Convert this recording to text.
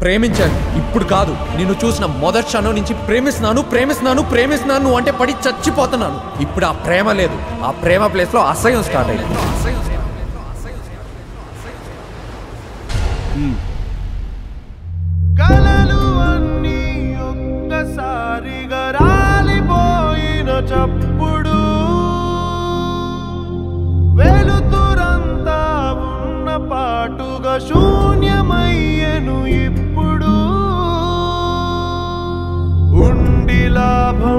ప్రేమించాను, ఇప్పుడు కాదు. నిన్ను చూసిన మొదటి క్షణం నుంచి ప్రేమిస్తున్నాను ప్రేమిస్తున్నాను ప్రేమిస్తున్నాను అంటే పడి చచ్చిపోతున్నాను. ఇప్పుడు ఆ ప్రేమ లేదు, ఆ ప్రేమ ప్లేస్లో అసహ్యం స్టార్ట్ అయింది. కలలు అన్నీ ఒక్కసారిగా రాలిపోయిన చప్పుడు, వెలుతురంతా ఉన్న పాటుగా శూన్యమయ్యను ఇప్పుడు. ఉండి లాభం